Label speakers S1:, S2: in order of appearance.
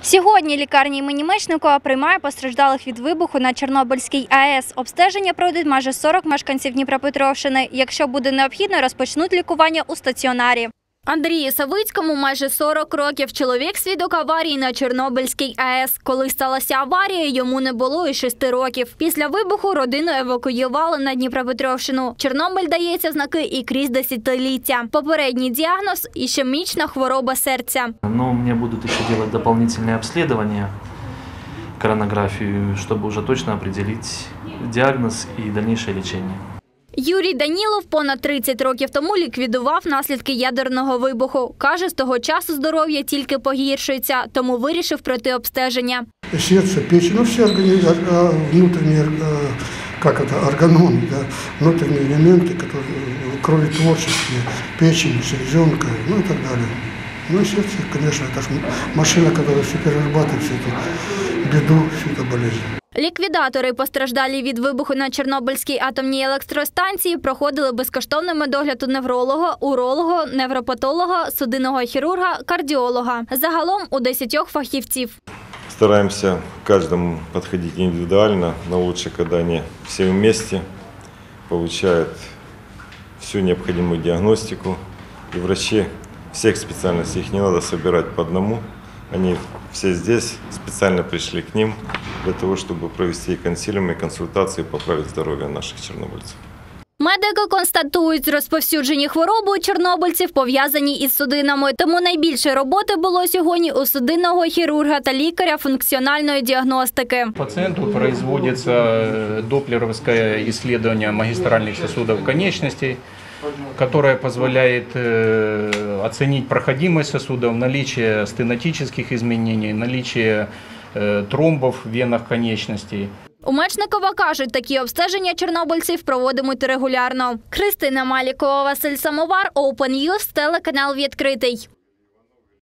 S1: Сьогодні лікарня імені Мечникова приймає постраждалих від вибуху на Чорнобильській АЕС. Обстеження пройдуть майже 40 мешканців Дніпропетровщини. Якщо буде необхідно, розпочнуть лікування у стаціонарі. Андрію Савицькому майже 40 років. Чоловік – свідок аварії на Чорнобильській АЕС. Коли сталася аварія, йому не було і 6 років. Після вибуху родину евакуювали на Дніпропетровщину. Чорнобиль дається знаки і крізь десятиліття. Попередній діагноз – ішемічна хвороба серця.
S2: Но мне будут еще делать дополнительные обследования, коронографию, чтобы уже точно определить диагноз и дальнейшее лечение.
S1: Юрій Данілов понад 30 років тому ліквідував наслідки ядерного вибуху. Каже, з того часу здоров'я тільки погіршується, тому вирішив пройти обстеження.
S3: Сердце, печень, ну все внутренние, органоны, да, внутренние элементы, которые кроветворческие, печень, селезенка, ну и так далее. Ну и сердце, конечно, это машина, которая все перерабатывает всю эту беду, всю эту болезнь.
S1: Ліквідатори, постраждалі від вибуху на Чорнобильській атомній електростанції, проходили безкоштовний медогляд у невролога, уролога, невропатолога, судинного хірурга, кардіолога. Загалом у 10 фахівців.
S4: Стараемся к каждому подходить индивидуально, но лучше, когда они все вместе получают всю необходимую диагностику. И врачи всех специальностей, их не надо собирать по одному. Они все здесь, специально пришли к ним для того, чтобы провести консилиумы, консультации, поправить здоровье наших чорнобильців.
S1: Медики констатують, розповсюджені хвороби у чорнобильців пов'язані із судинами. Тому найбільше роботи було сьогодні у судинного хірурга та лікаря функціональної діагностики.
S5: Пациенту производится доплеровское исследование магистральных сосудов конечностей, которое позволяет оценить проходимость сосудов, наличие стенотических изменений, наличие тромбов в венах конечностей.
S1: У Мечникова кажуть, такі обстеження чорнобильців проводимуть регулярно. Христина Малікова, Василь Самовар, Open News, телеканал «Відкритий».